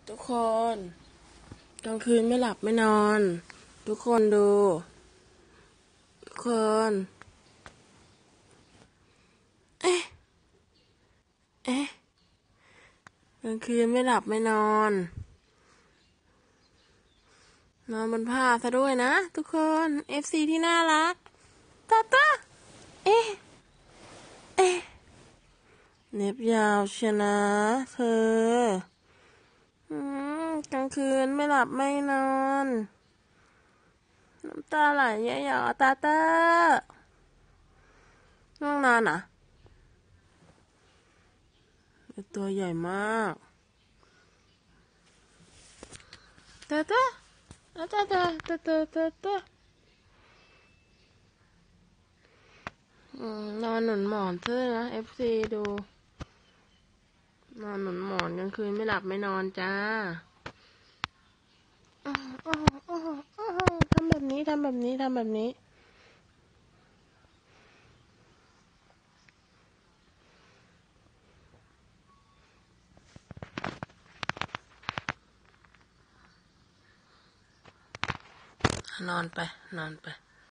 ทุกคนกลางคืนไม่หลับไม่นอนทุกคนดูทุกคนเอ๊ะกลางคืนไม่หลับไม่นอนบนผ้าซะด้วยนะทุกคน FC ที่น่ารักตาเอ๊ะเน็บยาวชนะเธอกลางคืนไม่หลับไม่นอนน้ำตาไหลเยอะๆตาง่วงนอนอ่ะตัวใหญ่มากตานอนหนุนหมอนเธอนะ FC ดูนอนหนุนหมอนกลางคืนไม่หลับไม่นอนจ้าทำแบบนี้นอนไป